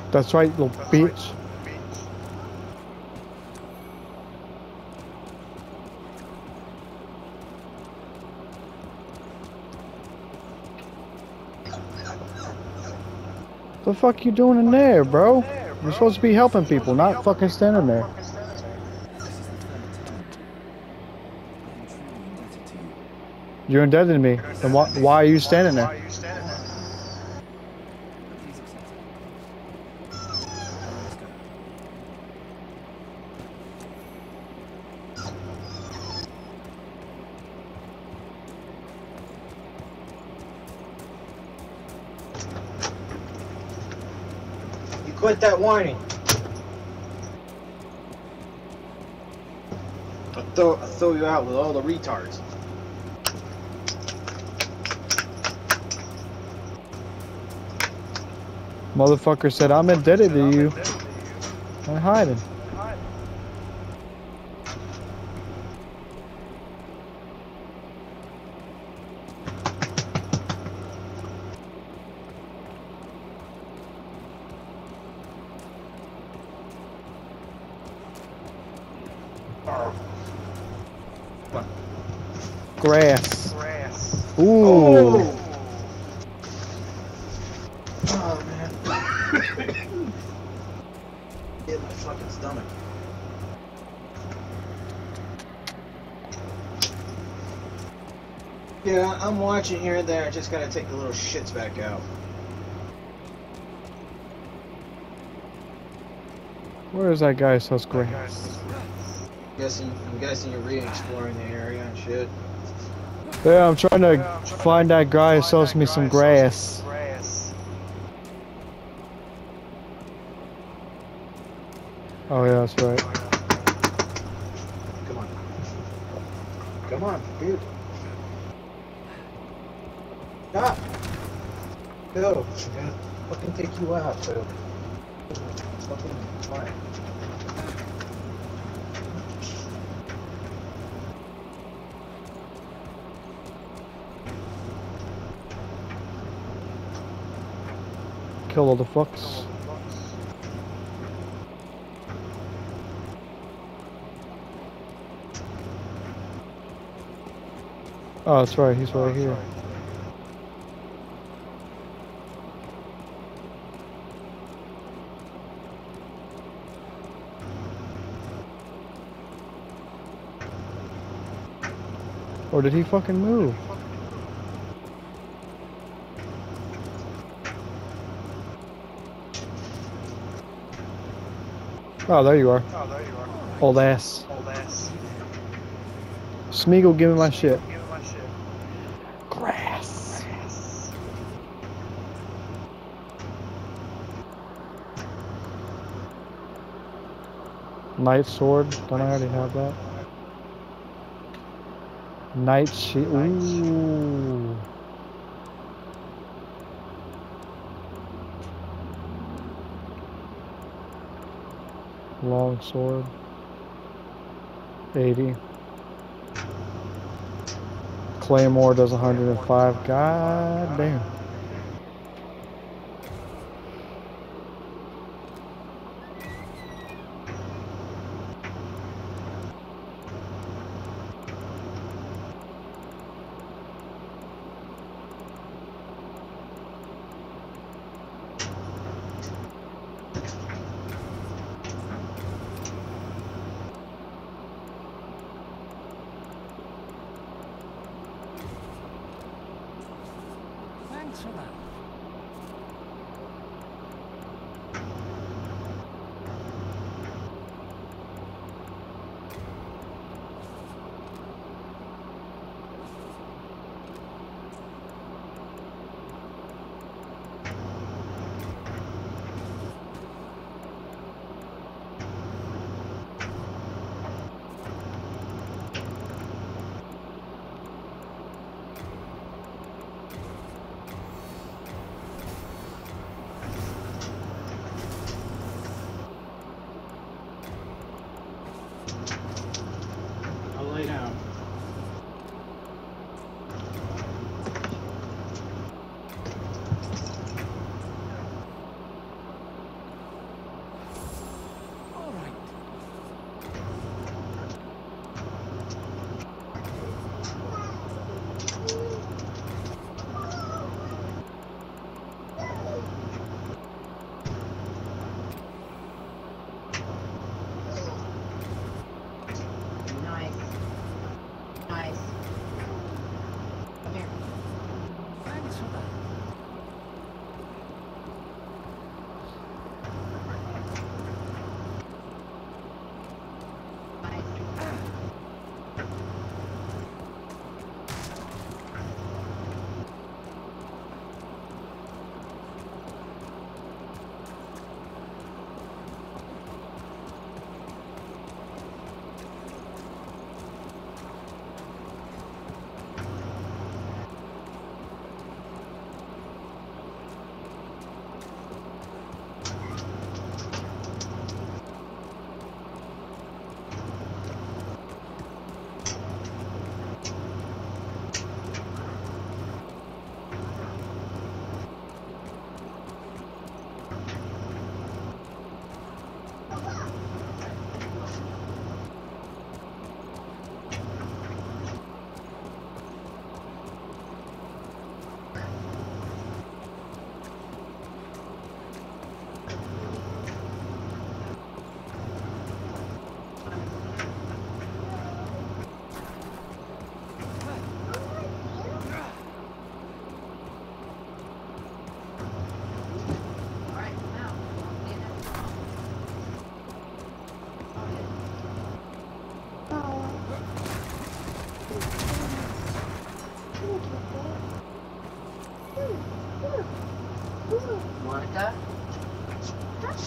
That's right, little bitch. The fuck you doing in there, bro? You're supposed to be helping people, not fucking standing there. This is the third time. I am truly indebted to you. You're indebted to me. Then why are you standing there? Please accept it. Now let's go. You quit that whining. I'll throw you out with all the retards. Motherfucker said, I'm indebted to you. I'm hiding. Grass. Ooh. Oh, oh man. Hit my fucking stomach. Yeah, I'm watching here and there. I just gotta take the little shits back out. Where is that guy who sells grass? I'm guessing you're re-exploring the area and shit. Yeah, I'm trying to find that guy who sells me some grass. Oh yeah, that's right. Come on. Come on, dude. Stop! Go! I gotta fucking take you out, so. Fucking fine. Kill all the fucks. Oh, that's right, he's right here. Or did he fucking move? Oh, there you are. Old ass. Smeagol, give me my shit. Grass. Knight sword. Don't I already have that? Knight shield. Ooh. Long sword. 80. Claymore does 105. God damn. Thanks for that.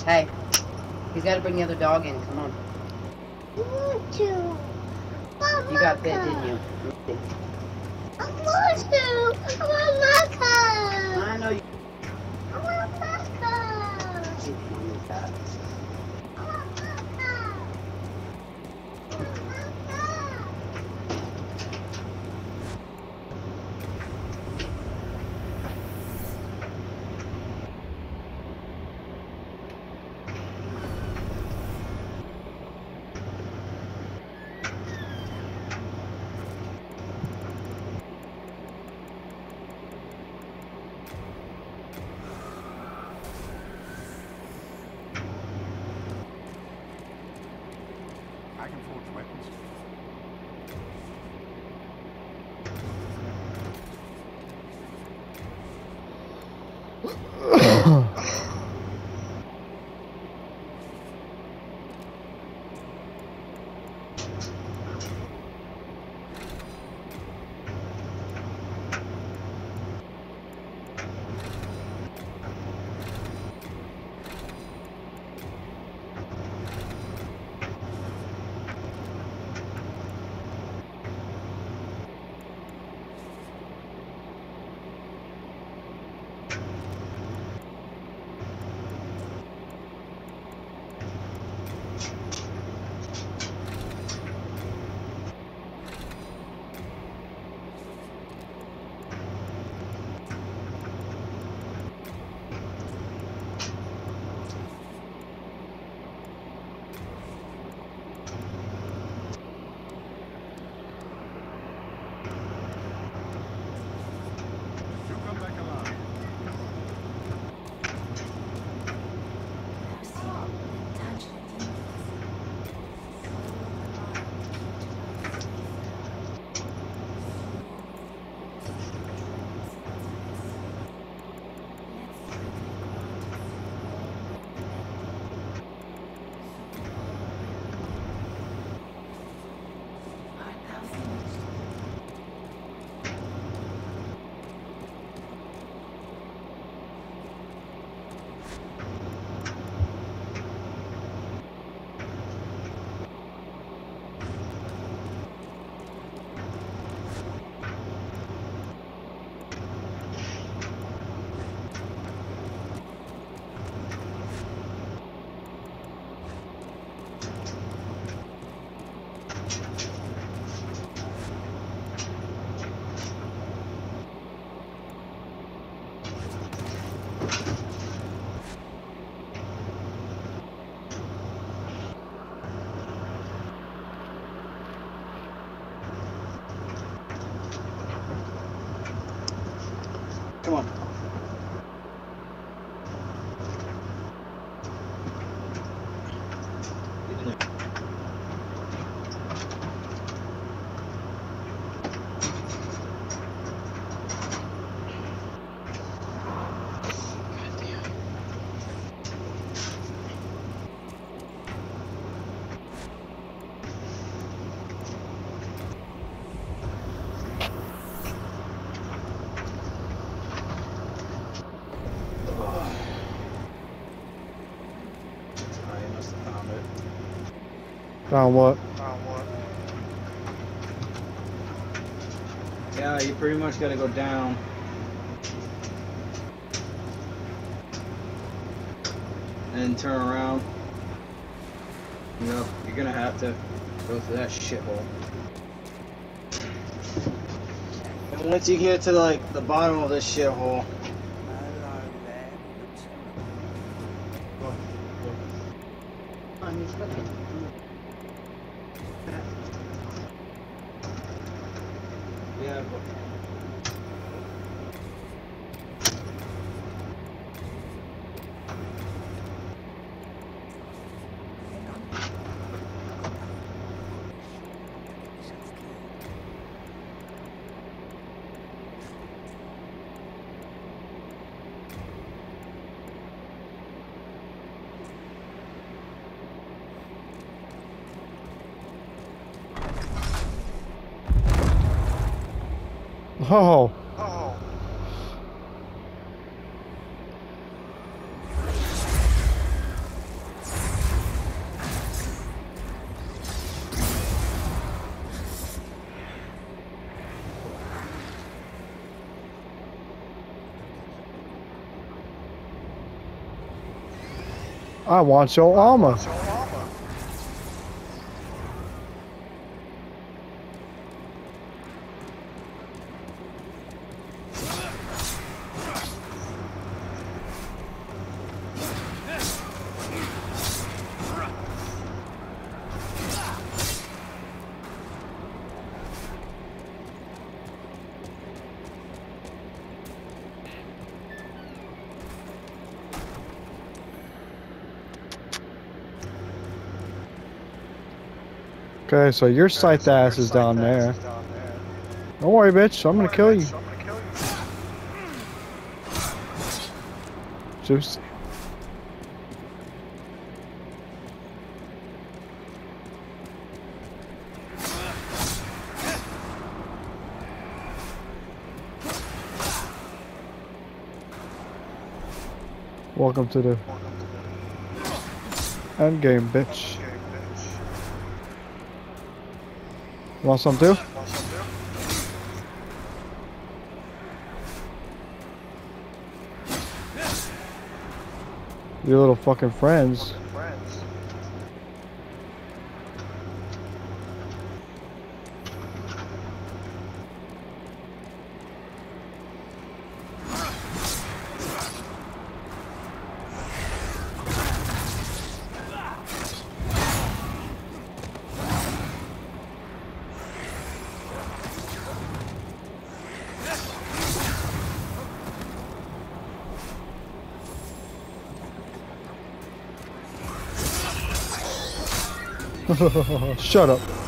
Hey, he's got to bring the other dog in. Come on. I want to. You got bit, didn't you? I want to. I want Maka. I know you. I want Maka. Use that. I want Maka. I want Maka. I can forge weapons. You'll come back alive. Come on. Get in there. I must have found it. Found what? Yeah, you pretty much gotta go down. And turn around. You know, you're gonna have to go through that shithole. And once you get to like the bottom of this shithole, yeah, but Oh, I want your armor. Okay, so your scythe ass is down there. Don't worry, bitch. I'm gonna kill you. Juice. Welcome to the end game, bitch. Want some too? Your little fucking friends. Shut up.